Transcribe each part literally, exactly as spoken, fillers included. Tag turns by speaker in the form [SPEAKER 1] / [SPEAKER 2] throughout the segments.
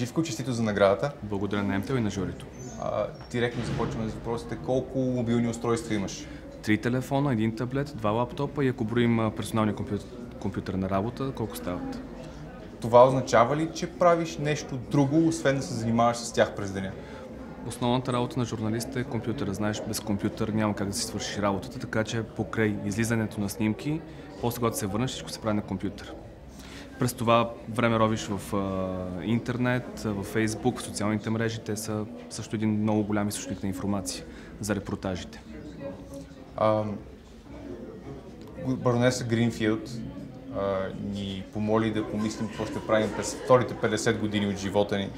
[SPEAKER 1] Живко, честито за наградата.
[SPEAKER 2] Благодаря на Емтел и на журито.
[SPEAKER 1] А, директно започваме с въпросите. Колко мобилни устройства имаш?
[SPEAKER 2] Три телефона, един таблет, два лаптопа и ако броим персоналния компютър, компютър на работа, колко стават?
[SPEAKER 1] Това означава ли, че правиш нещо друго, освен да се занимаваш с тях през деня?
[SPEAKER 2] Основната работа на журналиста е компютъра. Знаеш, без компютър няма как да си свършиш работата, така че покрай излизането на снимки, после когато се върнеш, всичко се прави на компютър. През това време робиш в а, интернет, в Фейсбук, в социалните мрежи. Те са също един много голям източник на информация за репортажите.
[SPEAKER 1] А, баронеса Гринфилд а, ни помоли да помислим какво ще правим през вторите петдесет години от живота ни.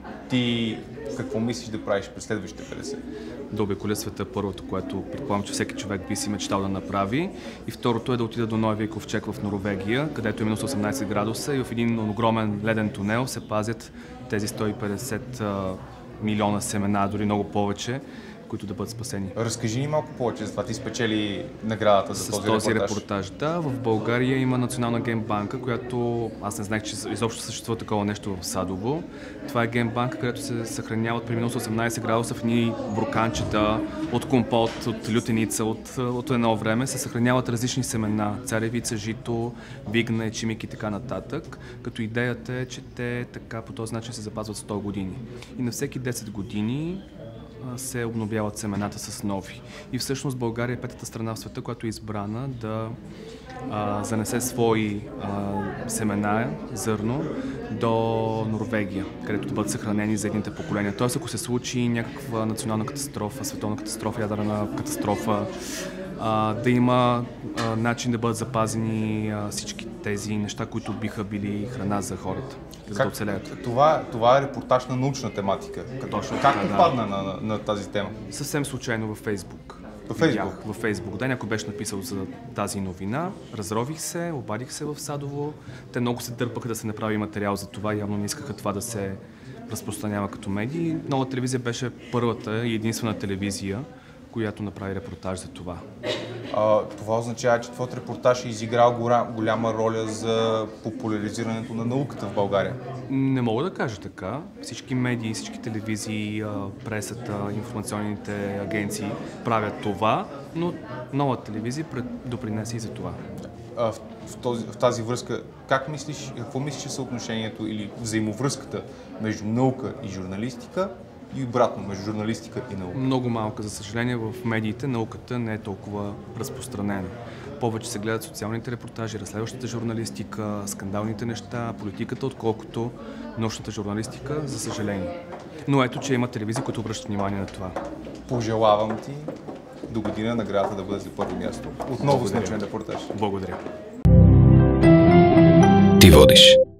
[SPEAKER 1] Ти какво мислиш да правиш през следващите петдесет?
[SPEAKER 2] Да обиколя света, първото, което предполагам, че всеки човек би си мечтал да направи. И второто е да отида до Новия ковчег в Норвегия, където е минус осемнадесет градуса и в един огромен леден тунел се пазят тези сто и петдесет а, милиона семена, дори много повече, които да бъдат спасени.
[SPEAKER 1] Разкажи ни малко повече за това. Ти спечели наградата за
[SPEAKER 2] С
[SPEAKER 1] този,
[SPEAKER 2] този
[SPEAKER 1] репортаж.
[SPEAKER 2] репортаж. Да, в България има Национална геймбанка, която аз не знаех, че изобщо съществува такова нещо в Садово. Това е геймбанка, където се съхраняват при минус осемнадесет градуса в едни бурканчета от компот, от лютеница, от, от едно време се съхраняват различни семена, царевица, жито, вигне, чимик и така нататък. Като идеята е, че те така по този начин се запазват сто години. И на всеки десет години се обновяват семената с нови. И всъщност България е петата страна в света, която е избрана да а, занесе свои а, семена, зърно, до Норвегия, където да бъдат съхранени за едните поколения. Тоест, ако се случи някаква национална катастрофа, световна катастрофа, ядрена катастрофа, а, да има а, начин да бъдат запазени а, всички тези неща, които биха били храна за хората. За да оцелеят.
[SPEAKER 1] Това, това е репортаж на научна тематика.
[SPEAKER 2] Точно
[SPEAKER 1] как
[SPEAKER 2] така,
[SPEAKER 1] попадна
[SPEAKER 2] да.
[SPEAKER 1] на, на, на тази тема?
[SPEAKER 2] Съвсем случайно във Фейсбук.
[SPEAKER 1] Във Фейсбук?
[SPEAKER 2] Във Фейсбук, да, някой беше написал за тази новина. Разрових се, обадих се в Садово. Те много се дърпаха да се направи материал за това, явно не искаха това да се разпространява като медии. Нова телевизия беше първата и единствена телевизия, която направи репортаж за това.
[SPEAKER 1] А, това означава, че твоят репортаж е изиграл голяма роля за популяризирането на науката в България?
[SPEAKER 2] Не мога да кажа така. Всички медии, всички телевизии, пресата, информационните агенции правят това, но Нова телевизия допринесе и за това.
[SPEAKER 1] А, в, в, този, в тази връзка, как мислиш, какво мислиш, че съотношението или взаимовръзката между наука и журналистика и обратно, между журналистика и наука?
[SPEAKER 2] Много малка. За съжаление, в медиите науката не е толкова разпространена. Повече се гледат социалните репортажи, разследващата журналистика, скандалните неща, политиката, отколкото научната журналистика, за съжаление. Но ето, че има телевизии, които обръщат внимание на това.
[SPEAKER 1] Пожелавам ти до година наградата да бъде за първо място. Отново с научен репортаж.
[SPEAKER 2] Благодаря.
[SPEAKER 3] Ти водиш.